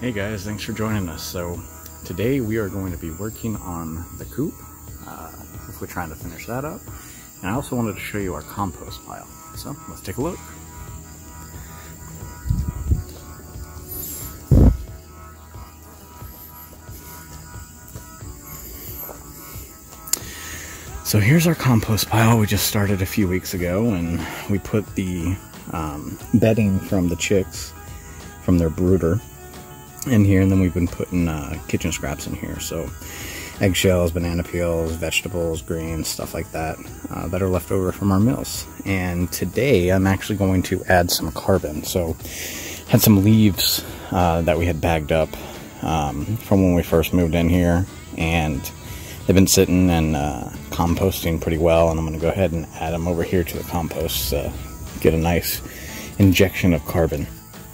Hey guys, thanks for joining us. So today we are going to be working on the coop. Hopefully trying to finish that up. And I also wanted to show you our compost pile. So let's take a look. So here's our compost pile. We just started a few weeks ago, and we put the bedding from the chicks from their brooder in here, and then we've been putting kitchen scraps in here. So eggshells, banana peels, vegetables, greens, stuff like that that are left over from our meals. And today I'm actually going to add some carbon. So had some leaves that we had bagged up from when we first moved in here, and they've been sitting and composting pretty well, and I'm going to go ahead and add them over here to the compost to get a nice injection of carbon.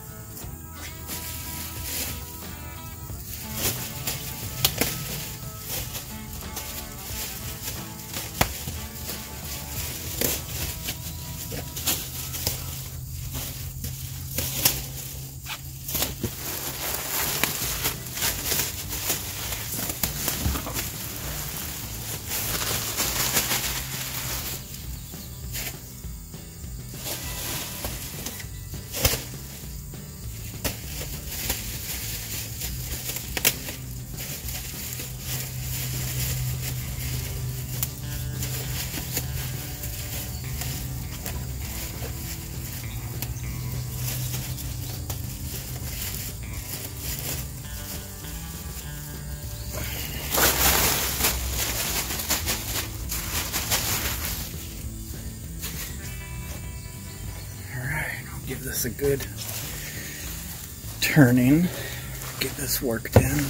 Give this a good turning, get this worked in.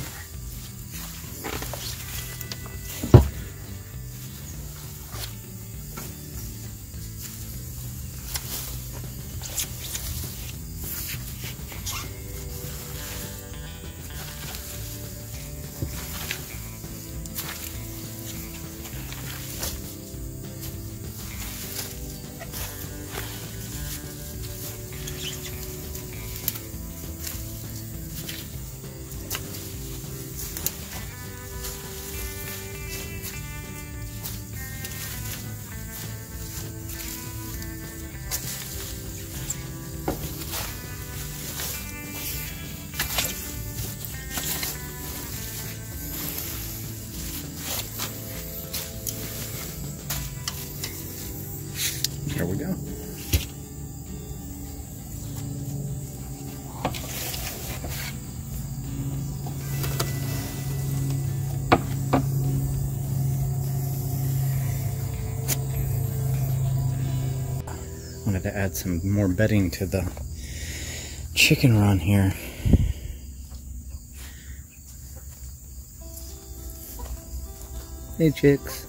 There we go. Wanted to add some more bedding to the chicken run here. Hey chicks.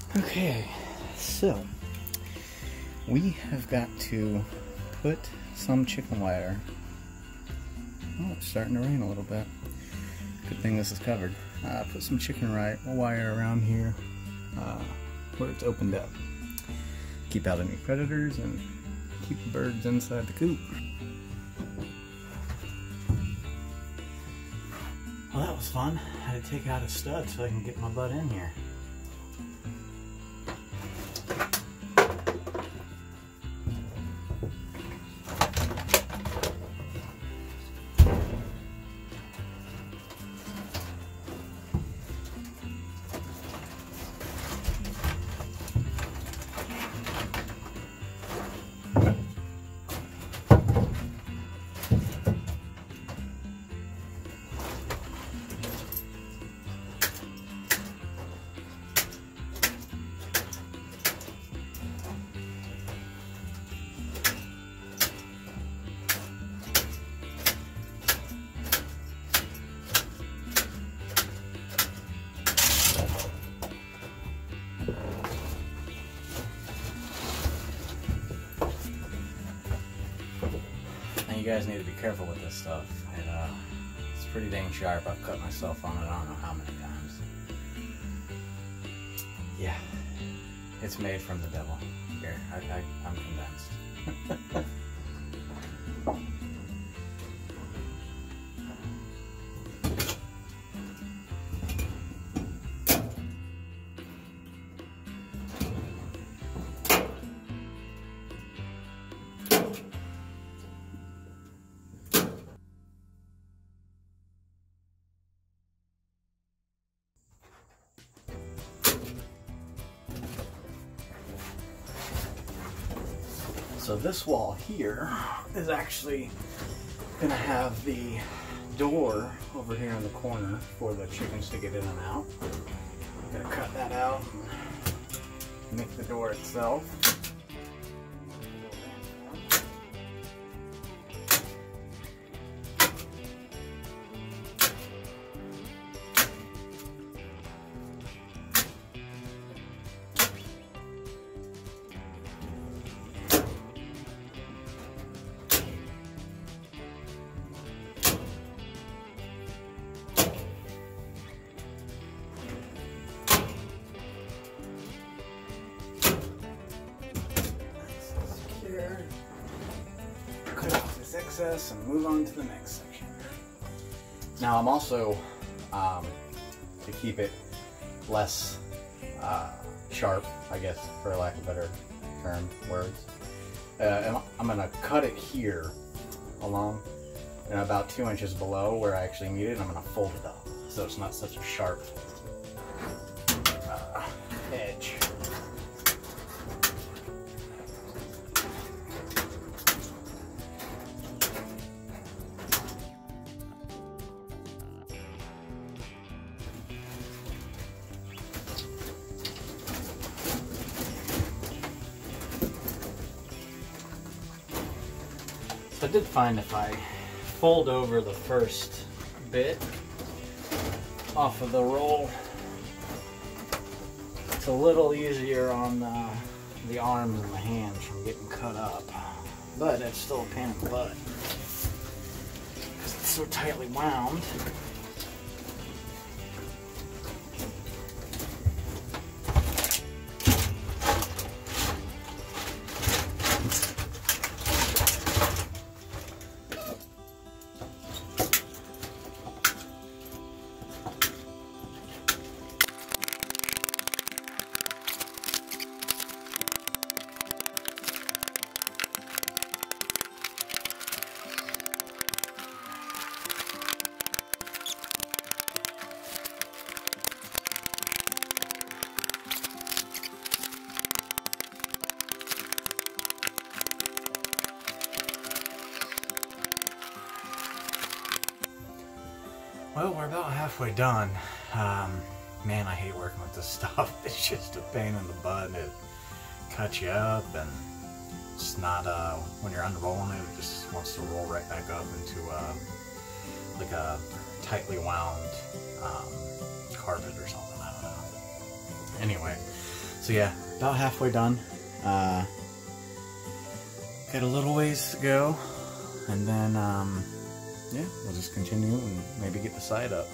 Okay, so we have got to put some chicken wire. Oh, it's starting to rain a little bit. Good thing this is covered. Put some chicken wire around here where it's opened up. Keep out any predators and keep the birds inside the coop. Well, that was fun. I had to take out a stud so I can get my butt in here. You guys need to be careful with this stuff. It's pretty dang sharp. I've cut myself on it I don't know how many times. Yeah, it's made from the devil. Here, I'm convinced. So this wall here is actually going to have the door over here in the corner for the chickens to get in and out. I'm going to cut that out and make the door itself. Cut off this excess and move on to the next section. Now I'm also, to keep it less sharp, I guess, for lack of a better term, words, I'm going to cut it here along and about 2 inches below where I actually need it. I'm going to fold it up so it's not such a sharp edge. I did find if I fold over the first bit off of the roll, it's a little easier on the arms and the hands from getting cut up. But it's still a pain in the butt because it's so tightly wound. Well, we're about halfway done. Man, I hate working with this stuff. It's just a pain in the butt. It cuts you up, and it's not, when you're unrolling it, it just wants to roll right back up into like a tightly wound carpet or something. I don't know. Anyway, So yeah, about halfway done. Got a little ways to go, and then yeah, we'll just continue and maybe get the side up.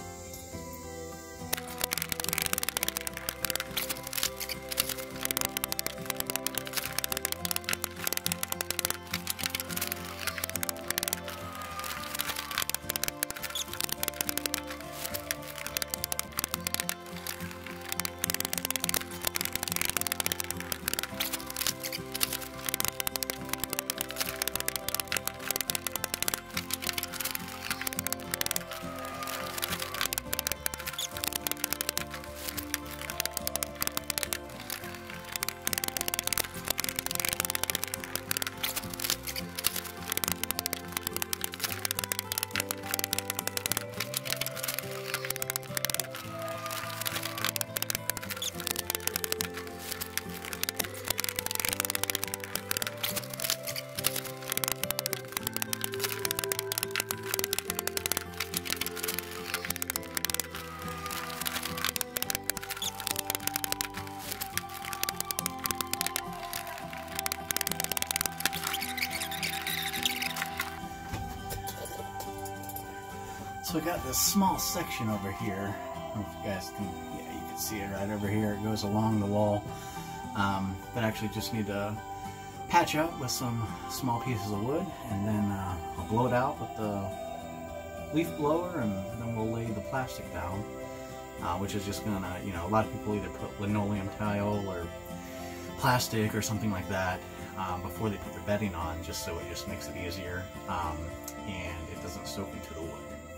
So I got this small section over here. I don't know if you guys can, yeah, you can see it right over here. It goes along the wall. That I actually just need to patch up with some small pieces of wood, and then I'll blow it out with the leaf blower, and then we'll lay the plastic down, which is just gonna, you know, a lot of people either put linoleum tile or plastic or something like that before they put their bedding on, just so it just makes it easier and it doesn't soak into the wood.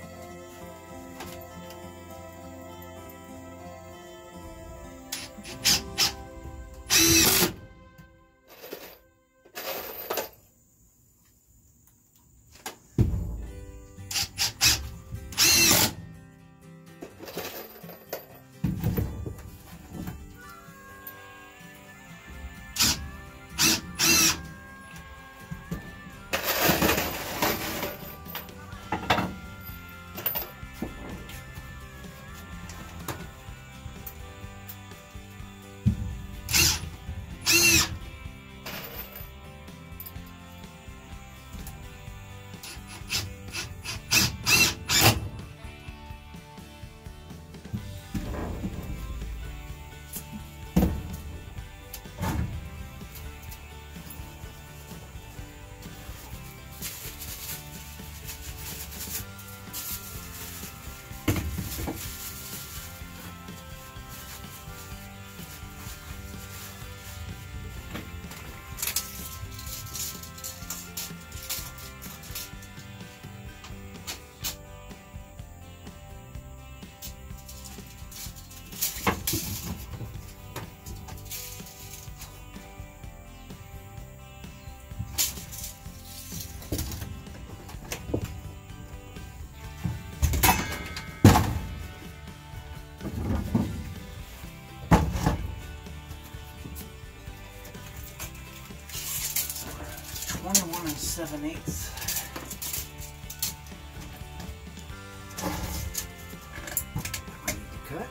One and 7/8. I need to cut.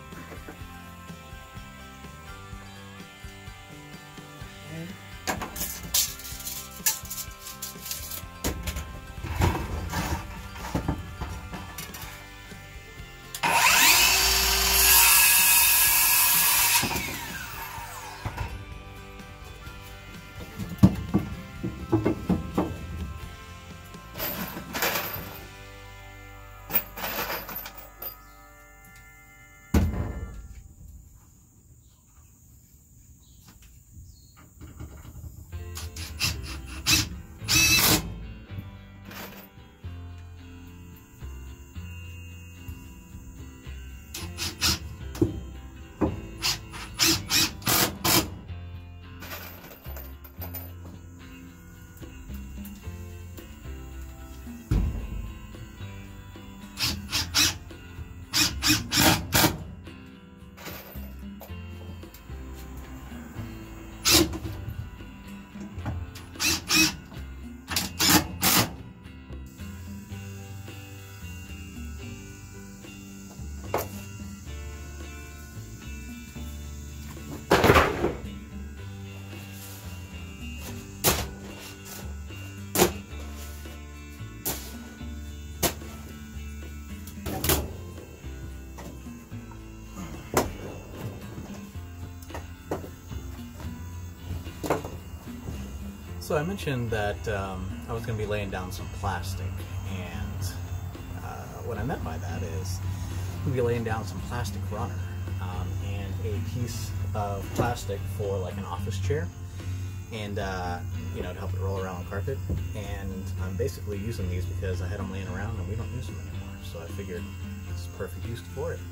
So I mentioned that I was going to be laying down some plastic, and what I meant by that is we'll be laying down some plastic runner and a piece of plastic for like an office chair, and you know, to help it roll around the carpet. And I'm basically using these because I had them laying around and we don't use them anymore, so I figured it's a perfect use for it.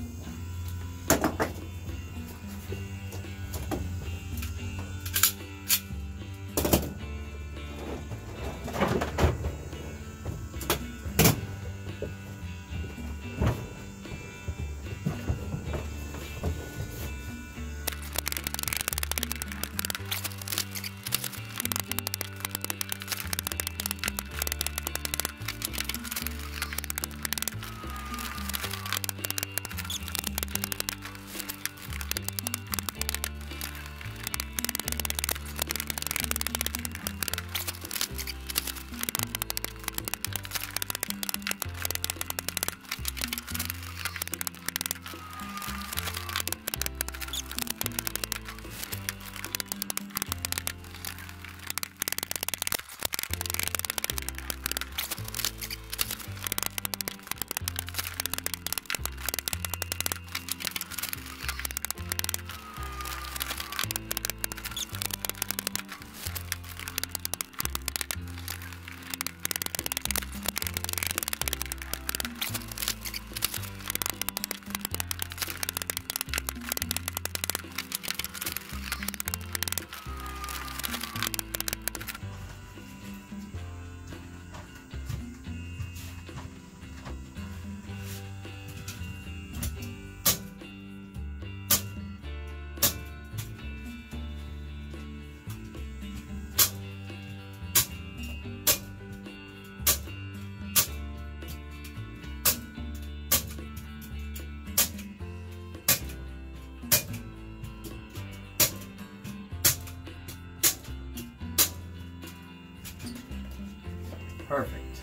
Perfect.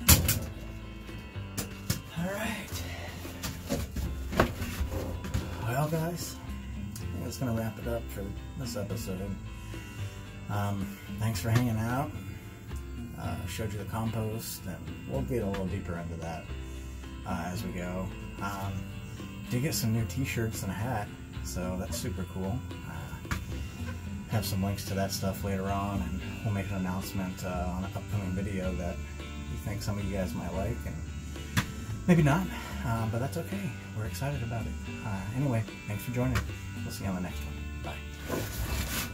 All right. Well, guys, I think that's going to wrap it up for this episode. Thanks for hanging out. Showed you the compost, and we'll get a little deeper into that as we go. Did get some new t-shirts and a hat, so that's super cool. Have some links to that stuff later on, and we'll make an announcement on an upcoming video that we think some of you guys might like, and maybe not, but that's okay. We're excited about it. Anyway, thanks for joining. We'll see you on the next one. Bye.